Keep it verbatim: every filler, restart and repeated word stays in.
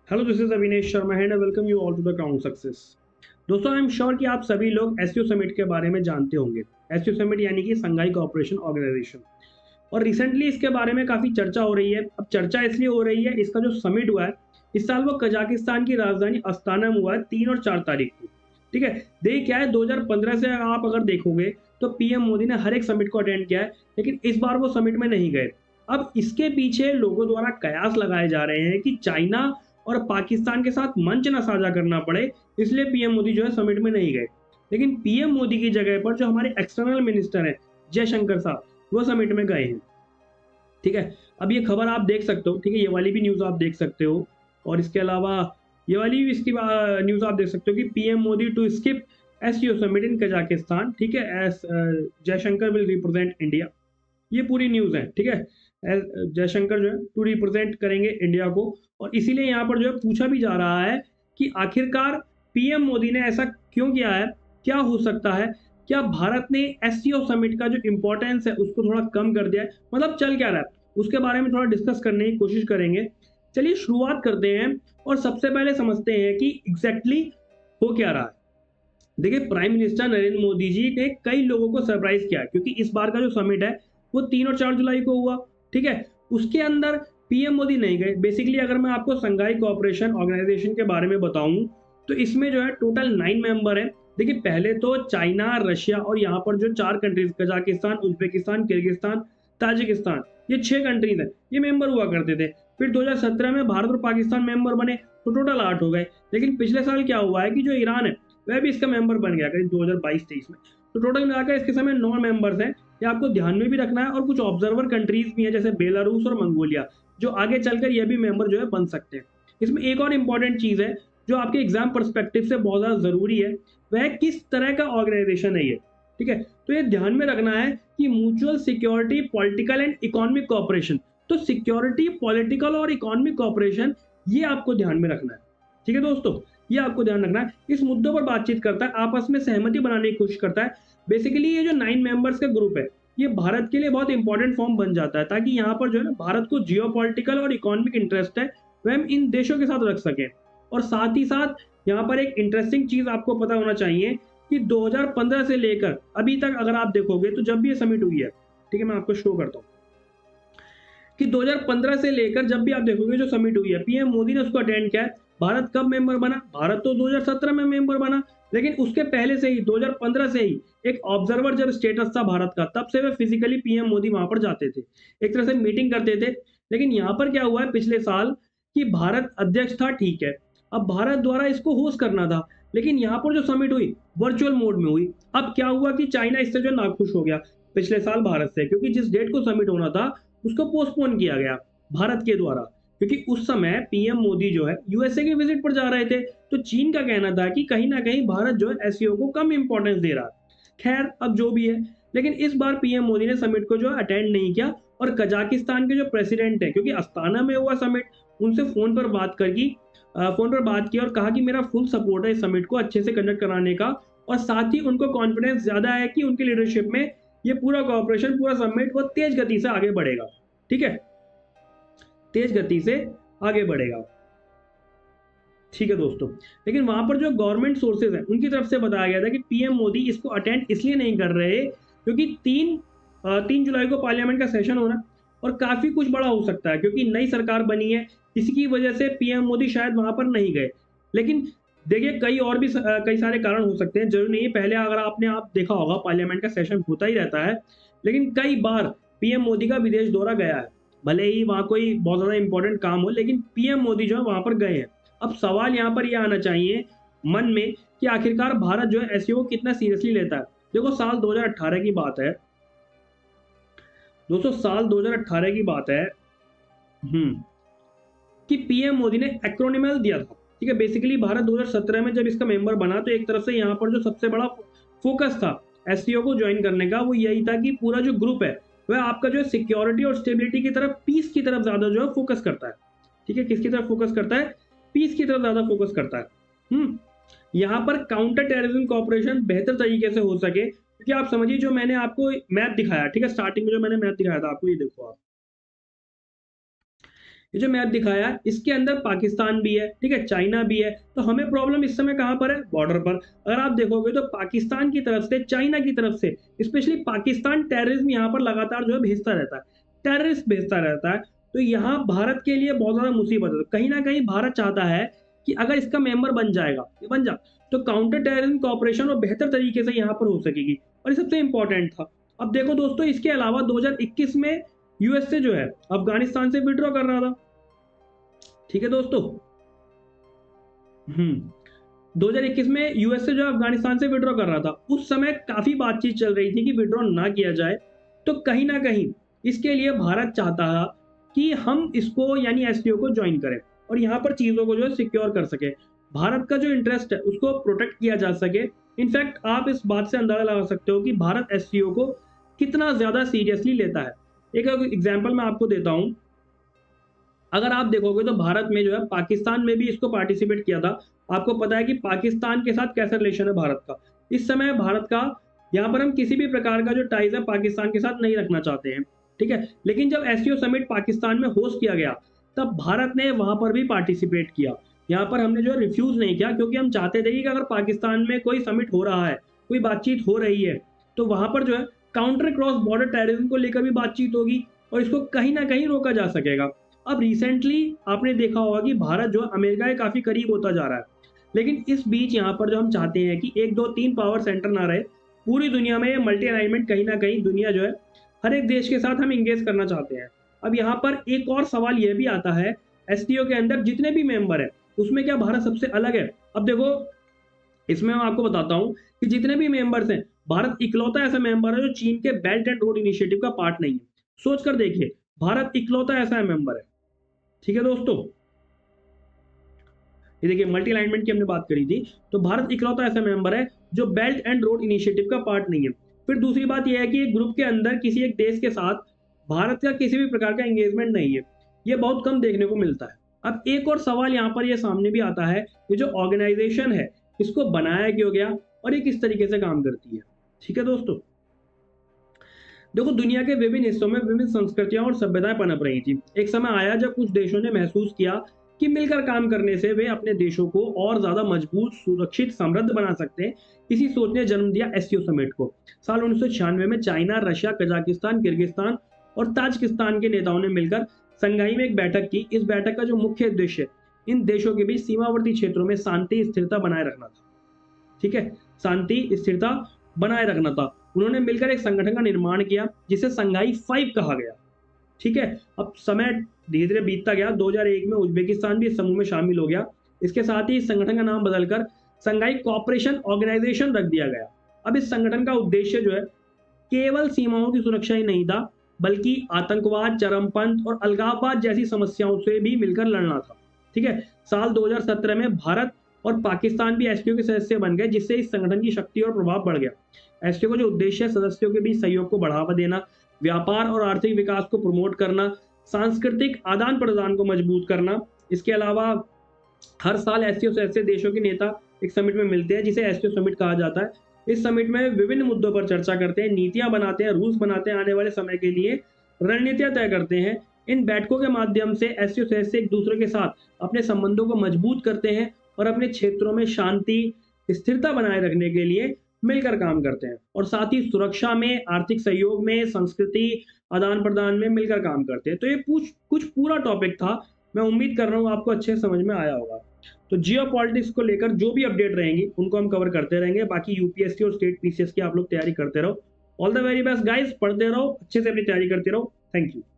Hello, this is Avinesh Sharma and welcome you all to the Crown Success. दोस्तों, I am sure कि आप सभी लोग एससीओ समिट के बारे में जानते होंगे। एससीओ समिट यानी कि संघाई कोऑपरेशन ऑर्गेनाइजेशन। और रिसेंटली इसके बारे में काफ़ी चर्चा हो रही है। अब चर्चा इसलिए हो रही है, इसका जो समिट हुआ है इस साल वो कजाकिस्तान की राजधानी अस्ताना में हुआ है तीन और चार तारीख को। ठीक है। देखिए क्या है, दो हज़ार पंद्रह से आप अगर देखोगे तो पीएम मोदी ने हर एक समिट को अटेंड किया है, लेकिन इस बार वो समिट में नहीं गए। अब इसके पीछे लोगों द्वारा कयास लगाए जा रहे हैं कि चाइना और पाकिस्तान के साथ मंच ना साझा करना पड़े, इसलिए पीएम मोदी जो है समिट में नहीं गए। लेकिन पीएम मोदी की जगह पर जो हमारे एक्सटर्नल मिनिस्टर हैं जयशंकर साहब, वो समिट में गए हैं। ठीक है। अब ये खबर आप देख सकते हो, ठीक है, ये वाली भी न्यूज़ आप देख सकते हो। और इसके अलावा ये वाली भी इसकी न्यूज़ आप देख सकते हो कि PM Modi to skip SCO summit in Kazakhstan. ठीक है, S Jaishankar will represent India. ये पूरी न्यूज़ है। ठीक है। एस- जयशंकर जो है टू रिप्रेजेंट करेंगे इंडिया को। और इसीलिए यहाँ पर जो है पूछा भी जा रहा है कि आखिरकार पीएम मोदी ने ऐसा क्यों किया है, क्या हो सकता है, क्या भारत ने एससीओ समिट का जो इम्पोर्टेंस है उसको थोड़ा कम कर दिया है, मतलब चल क्या रहा है, उसके बारे में थोड़ा डिस्कस करने की कोशिश करेंगे। चलिए शुरुआत करते हैं और सबसे पहले समझते हैं कि एग्जैक्टली exactly हो क्या रहा है। देखिए, प्राइम मिनिस्टर नरेंद्र मोदी जी ने कई लोगों को सरप्राइज किया, क्योंकि इस बार का जो समिट है वो तीन और चार जुलाई को हुआ। ठीक है। उसके अंदर पीएम मोदी नहीं गए। बेसिकली अगर मैं आपको संघाई कोऑपरेशन ऑर्गेनाइजेशन के बारे में बताऊं तो इसमें जो है टोटल नाइन मेंबर हैं। देखिए, पहले तो चाइना, रशिया और यहाँ पर जो चार countries Kazakhstan, Uzbekistan, Kyrgyzstan, Tajikistan, ये छह कंट्रीज हैं, ये मेंबर हुआ करते थे। फिर दो हज़ार सत्रह में भारत और पाकिस्तान मेंबर बने, तो टोटल आठ हो गए। लेकिन पिछले साल क्या हुआ है कि जो ईरान है वह भी इसका मेंबर बन गया करीब दो हज़ार बाईस तेईस में। तो टोटल मिलाकर इसके समय नौ मेंबर्स हैं। ये आपको ध्यान में भी रखना है। और कुछ ऑब्जर्वर कंट्रीज भी हैं जैसे बेलारूस और मंगोलिया, जो आगे चलकर ये भी मेंबर जो है बन सकते हैं। इसमें एक और इम्पॉर्टेंट चीज़ है जो आपके एग्जाम परस्पेक्टिव से बहुत ज़्यादा ज़रूरी है, वह किस तरह का ऑर्गेनाइजेशन है ये। ठीक है। तो ये ध्यान में रखना है कि mutual security, political and economic cooperation. तो सिक्योरिटी, पॉलिटिकल और इकोनॉमिक कॉपरेशन, ये आपको ध्यान में रखना है। ठीक है दोस्तों, ये आपको ध्यान रखना है। इस मुद्दों पर बातचीत करता है, आपस में सहमति बनाने की कोशिश करता है। बेसिकली ये जो नाइन मेंबर्स का ग्रुप है, ये भारत के लिए बहुत इंपॉर्टेंट फॉर्म बन जाता है, ताकि यहाँ पर जो है ना भारत को जियो पॉलिटिकल और इकोनॉमिक इंटरेस्ट है, वह हम इन देशों के साथ रख सकें। और साथ ही साथ यहाँ पर एक इंटरेस्टिंग चीज आपको पता होना चाहिए कि दो हज़ार पंद्रह से लेकर अभी तक अगर आप देखोगे तो जब भी ये समिट हुई है, ठीक है, मैं आपको शो करता हूँ कि दो हज़ार पंद्रह से लेकर जब भी आप देखोगे जो समिट हुई है, पीएम मोदी ने उसको अटेंड किया है। भारत कब मेंबर बना? भारत तो दो हज़ार सत्रह में मेंबर बना, लेकिन उसके पहले से ही दो हज़ार पंद्रह से ही एक ऑब्जर्वर जब स्टेटस था भारत का, तब से वे फिजिकली पीएम मोदी वहां पर जाते थे, एक तरह से मीटिंग करते थे। लेकिन यहाँ पर क्या हुआ है पिछले साल कि भारत अध्यक्ष था, ठीक है, अब भारत द्वारा इसको होस्ट करना था, लेकिन यहाँ पर जो समिट हुई वर्चुअल मोड में हुई। अब क्या हुआ कि चाइना इससे जो नाखुश हो गया पिछले साल भारत से, क्योंकि जिस डेट को समिट होना था उसको पोस्टपोन किया गया भारत के द्वारा, क्योंकि उस समय पीएम मोदी जो है यूएसए के विजिट पर जा रहे थे। तो चीन का कहना था कि कहीं ना कहीं भारत जो है एससीओ को कम इंपॉर्टेंस दे रहा है। खैर, अब जो भी है, लेकिन इस बार पीएम मोदी ने समिट को जो है अटेंड नहीं किया। और कजाकिस्तान के जो प्रेसिडेंट है, क्योंकि अस्ताना में हुआ समिट, उनसे फोन पर बात करके फोन पर बात की और कहा कि मेरा फुल सपोर्ट है इस समिट को अच्छे से कंडक्ट कराने का। और साथ ही उनको कॉन्फिडेंस ज्यादा है कि उनकी लीडरशिप में ये पूरा कॉपरेशन, पूरा समिट वो तेज गति से आगे बढ़ेगा। ठीक है, तेज गति से आगे बढ़ेगा। ठीक है दोस्तों, लेकिन वहां पर जो गवर्नमेंट सोर्सेज है उनकी तरफ से बताया गया था कि पीएम मोदी इसको अटेंड इसलिए नहीं कर रहे क्योंकि तीन अ, तीन जुलाई को पार्लियामेंट का सेशन होना और काफी कुछ बड़ा हो सकता है, क्योंकि नई सरकार बनी है। इसकी वजह से पीएम मोदी शायद वहां पर नहीं गए। लेकिन देखिए, कई और भी स- अ, कई सारे कारण हो सकते हैं, जरूरी नहीं है। पहले अगर आपने आप देखा होगा पार्लियामेंट का सेशन होता ही रहता है, लेकिन कई बार पीएम मोदी का विदेश दौरा गया है। भले ही वहां कोई बहुत ज्यादा इंपॉर्टेंट काम हो, लेकिन पीएम मोदी जो है वहां पर गए हैं। अब सवाल यहाँ पर यह आना चाहिए मन में कि आखिरकार भारत जो है एसईओ को कितना सीरियसली लेता है। देखो, साल दो हज़ार अठारह की बात है दोस्तों, साल दो हज़ार अठारह की बात है। हम्म कि पीएम मोदी ने एक्रोनिमल दिया था। ठीक है, बेसिकली भारत दो हज़ार सत्रह में जब इसका मेंबर बना, तो एक तरफ से यहाँ पर जो सबसे बड़ा फोकस था एससीओ को ज्वाइन करने का, वो यही था कि पूरा जो ग्रुप है वह आपका जो है सिक्योरिटी और स्टेबिलिटी की तरफ, पीस की तरफ ज्यादा जो है फोकस करता है। ठीक है, किसकी तरफ फोकस करता है? पीस की तरफ ज्यादा फोकस करता है। हम्म यहाँ पर काउंटर टेररिज्म कॉपरेशन बेहतर तरीके से हो सके, क्योंकि आप समझिए जो मैंने आपको मैप दिखाया, ठीक है, स्टार्टिंग में जो मैंने मैप दिखाया था आपको, ये देखो आप, ये जो मैप दिखाया है इसके अंदर पाकिस्तान भी है, ठीक है, चाइना भी है। तो हमें प्रॉब्लम इस समय कहाँ पर है? बॉर्डर पर। अगर आप देखोगे तो पाकिस्तान की तरफ से, चाइना की तरफ से, स्पेशली पाकिस्तान टेररिज्म यहाँ पर लगातार जो है भेजता रहता है, टेररिस्ट भेजता रहता है। तो यहाँ भारत के लिए बहुत ज़्यादा मुसीबत है। तो कहीं ना कहीं भारत चाहता है कि अगर इसका मेंबर बन जाएगा, ये बन जा तो काउंटर टेररिज्म कॉपरेशन और बेहतर तरीके से यहाँ पर हो सकेगी, और ये सबसे इंपॉर्टेंट था। अब देखो दोस्तों, इसके अलावा दो हज़ार इक्कीस में यूएसए जो है अफगानिस्तान से विड्रॉ कर रहा था, ठीक है दोस्तों। हम्म दो हज़ार इक्कीस में यूएसए जो है अफगानिस्तान से विड्रॉ कर रहा था। उस समय काफी बातचीत चल रही थी कि विड्रॉ ना किया जाए। तो कहीं ना कहीं इसके लिए भारत चाहता है कि हम इसको यानी एससीओ को ज्वाइन करें और यहाँ पर चीजों को जो है सिक्योर कर सके, भारत का जो इंटरेस्ट है उसको प्रोटेक्ट किया जा सके। इनफैक्ट आप इस बात से अंदाजा लगा सकते हो कि भारत एससीओ को कितना ज्यादा सीरियसली लेता है। एक एग्जाम्पल मैं आपको देता हूं। अगर आप देखोगे तो भारत में जो है पाकिस्तान में भी इसको पार्टिसिपेट किया था। आपको पता है कि पाकिस्तान के साथ कैसा रिलेशन है भारत का। इस समय भारत का यहाँ पर हम किसी भी प्रकार का जो टाइज है पाकिस्तान के साथ नहीं रखना चाहते हैं, ठीक है। लेकिन जब एससीओ समिट पाकिस्तान में होस्ट किया गया तब भारत ने वहां पर भी पार्टिसिपेट किया। यहाँ पर हमने जो है रिफ्यूज नहीं किया, क्योंकि हम चाहते थे कि अगर पाकिस्तान में कोई समिट हो रहा है, कोई बातचीत हो रही है, तो वहां पर जो है काउंटर क्रॉस बॉर्डर टेररिज्म को लेकर भी बातचीत होगी और इसको कहीं ना कहीं रोका जा सकेगा। अब रिसेंटली आपने देखा होगा कि भारत जो अमेरिका के काफी करीब होता जा रहा है, लेकिन इस बीच यहाँ पर जो हम चाहते हैं कि एक दो तीन पावर सेंटर ना रहे पूरी दुनिया में, मल्टी अलाइनमेंट कहीं ना कहीं दुनिया जो है हर एक देश के साथ हम इंगेज करना चाहते हैं। अब यहाँ पर एक और सवाल यह भी आता है, एससीओ के अंदर जितने भी मेंबर है उसमें क्या भारत सबसे अलग है? अब देखो, इसमें मैं आपको बताता हूँ कि जितने भी मेंबर्स हैं, भारत इकलौता ऐसा मेंबर है जो चीन के बेल्ट एंड रोड इनिशिएटिव का पार्ट नहीं है। सोच कर देखिए, भारत इकलौता ऐसा मेंबर है, ठीक है दोस्तों। ये देखिए, मल्टी अलाइनमेंट की हमने बात करी थी, तो भारत इकलौता ऐसा मेंबर है जो बेल्ट एंड रोड इनिशिएटिव का पार्ट नहीं है। फिर दूसरी बात यह है कि एक ग्रुप के अंदर किसी एक देश के साथ भारत का किसी भी प्रकार का एंगेजमेंट नहीं है, ये बहुत कम देखने को मिलता है। अब एक और सवाल यहाँ पर यह सामने भी आता है, ये जो ऑर्गेनाइजेशन है इसको बनाया क्यों गया और ये किस तरीके से काम करती है, ठीक है दोस्तों। देखो, दुनिया के विभिन्न हिस्सों में विभिन्न संस्कृतियां और सभ्यताएं पनप रही थी। एक समय आया जब कुछ देशों ने महसूस किया कि मिलकर काम करने से वे अपने देशों को और ज्यादा मजबूत, सुरक्षित, समृद्ध बना सकते हैं। इसी सोच ने जन्म दिया एससीओ समिट को। साल उन्नीस सौ छियानवे में चाइना, रशिया, कजाकिस्तान, किर्गिस्तान और ताजिकिस्तान के नेताओं ने मिलकर संघाई में एक बैठक की। इस बैठक का जो मुख्य उद्देश्य इन देशों के बीच सीमावर्ती क्षेत्रों में शांति स्थिरता बनाए रखना था, ठीक है, शांति स्थिरता बनाए रखना था। उन्होंने मिलकर एक संगठन का निर्माण किया जिसे संघाई फाइव कहा गया, ठीक है। अब समय धीरे धीरे बीतता गया, दो हज़ार एक में उज्बेकिस्तान भी इस समूह में शामिल हो गया। इसके साथ ही इस संगठन का नाम बदलकर संघाई कोऑपरेशन ऑर्गेनाइजेशन रख दिया गया। अब इस संगठन का उद्देश्य जो है केवल सीमाओं की सुरक्षा ही नहीं था, बल्कि आतंकवाद, चरमपंथ और अलगाववाद जैसी समस्याओं से भी मिलकर लड़ना था, ठीक है। साल दो हज़ार सत्रह में भारत और पाकिस्तान भी एससीओ के सदस्य बन गए, जिससे इस संगठन की शक्ति और प्रभाव बढ़ गया। एससीओ का जो उद्देश्य है सदस्यों के बीच सहयोग को बढ़ावा देना, व्यापार और आर्थिक विकास को प्रमोट करना, सांस्कृतिक आदान प्रदान को मजबूत करना। इसके अलावा हर साल एससीओ सदस्य देशों के नेता एक समिट में मिलते हैं, जिसे एससीओ समिट कहा जाता है। इस समिट में विभिन्न मुद्दों पर चर्चा करते हैं, नीतियां बनाते हैं, रूल्स बनाते हैं, आने वाले समय के लिए रणनीतियां तय करते हैं। इन बैठकों के माध्यम से एससीओ सदस्य एक दूसरे के साथ अपने संबंधों को मजबूत करते हैं और अपने क्षेत्रों में शांति स्थिरता बनाए रखने के लिए मिलकर काम करते हैं, और साथ ही सुरक्षा में, आर्थिक सहयोग में, संस्कृति आदान प्रदान में मिलकर काम करते हैं। तो ये कुछ कुछ पूरा टॉपिक था। मैं उम्मीद कर रहा हूँ आपको अच्छे समझ में आया होगा। तो जियो पॉलिटिक्स को लेकर जो भी अपडेट रहेंगी उनको हम कवर करते रहेंगे। बाकी यूपीएससी और स्टेट पीसीएस की आप लोग तैयारी करते रहो। All the very best guys, पढ़ते रहो, अच्छे से अपनी तैयारी करते रहो। Thank you.